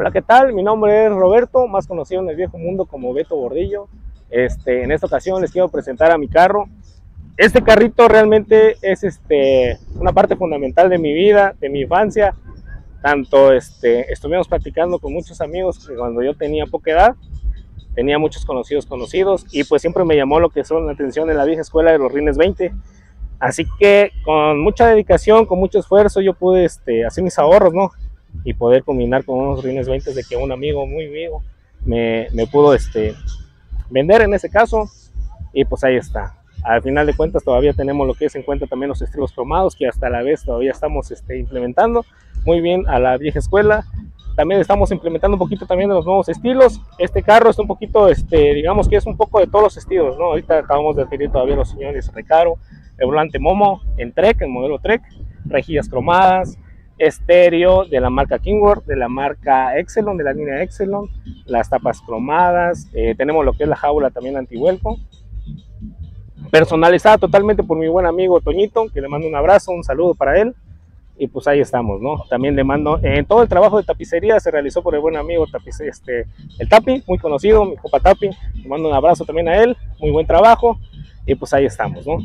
Hola, ¿qué tal? Mi nombre es Roberto, más conocido en el viejo mundo como Beto Gordillo. En esta ocasión les quiero presentar a mi carro. Este carrito realmente es una parte fundamental de mi vida, de mi infancia. Tanto estuvimos platicando con muchos amigos que cuando yo tenía poca edad, tenía muchos conocidos y pues siempre me llamó lo que son la atención en la vieja escuela de los Rines 20. Así que con mucha dedicación, con mucho esfuerzo, yo pude hacer mis ahorros, ¿no? Y poder combinar con unos Rines 20 de que un amigo, muy amigo, me pudo vender en ese caso. Y pues ahí está. Al final de cuentas todavía tenemos lo que es en cuenta también los estribos cromados, que hasta la vez todavía estamos implementando muy bien a la vieja escuela. También estamos implementando un poquito también de los nuevos estilos. Este carro es un poquito, digamos que es un poco de todos los estilos, ¿no? Ahorita acabamos de adquirir todavía los señores Recaro, el volante Momo en Trek, el modelo Trek, rejillas cromadas, estéreo de la marca Kingworth, de la marca Excelon, de la línea Excelon, las tapas cromadas, tenemos lo que es la jaula también antivuelco, personalizada totalmente por mi buen amigo Toñito, que le mando un abrazo, un saludo para él. Y pues ahí estamos, ¿no? También le mando, todo el trabajo de tapicería se realizó por el buen amigo el Tapi, muy conocido, mi compa Tapi. Le mando un abrazo también a él, muy buen trabajo. Y pues ahí estamos, ¿no?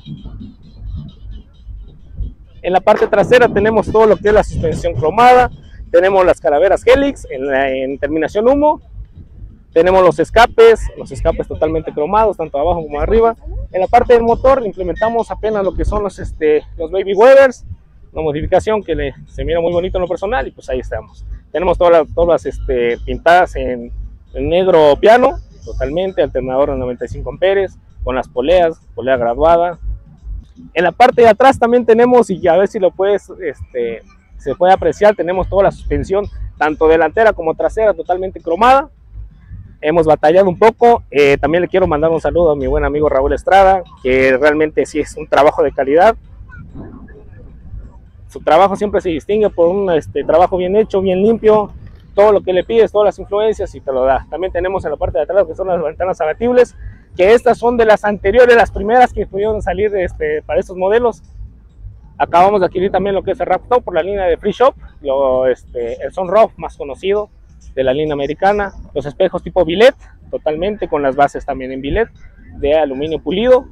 En la parte trasera tenemos todo lo que es la suspensión cromada, tenemos las calaveras Helix en terminación humo, tenemos los escapes totalmente cromados, tanto abajo como arriba. En la parte del motor implementamos apenas lo que son los Baby Weathers, una modificación que se mira muy bonito en lo personal, y pues ahí estamos. Tenemos todas las pintadas en negro piano, totalmente, alternador de 95 amperes, con las polea graduada. En la parte de atrás también tenemos, y a ver si lo puedes, se puede apreciar, tenemos toda la suspensión, tanto delantera como trasera, totalmente cromada. Hemos batallado un poco. También le quiero mandar un saludo a mi buen amigo Raúl Estrada, que realmente sí es un trabajo de calidad. Su trabajo siempre se distingue por un trabajo bien hecho, bien limpio. Todo lo que le pides, todas las influencias, y te lo da. También tenemos en la parte de atrás lo que son las ventanas abatibles, que estas son de las anteriores, las primeras que pudieron salir para estos modelos. Acabamos de adquirir también lo que es el wrap top por la línea de Free Shop, el sunroof más conocido de la línea americana, los espejos tipo billet, totalmente con las bases también en billet de aluminio pulido.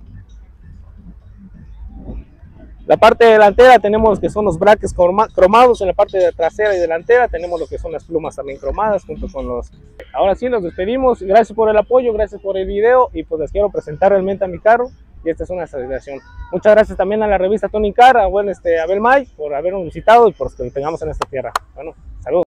La parte delantera tenemos lo que son los brackets cromados. En la parte de trasera y delantera tenemos lo que son las plumas también cromadas junto con los... Ahora sí, nos despedimos. Gracias por el apoyo, gracias por el video, y pues les quiero presentar realmente a mi carro, y esta es una celebración. Muchas gracias también a la revista Tony Car, a Abel May por habernos visitado y por que lo tengamos en esta tierra. Bueno, saludos.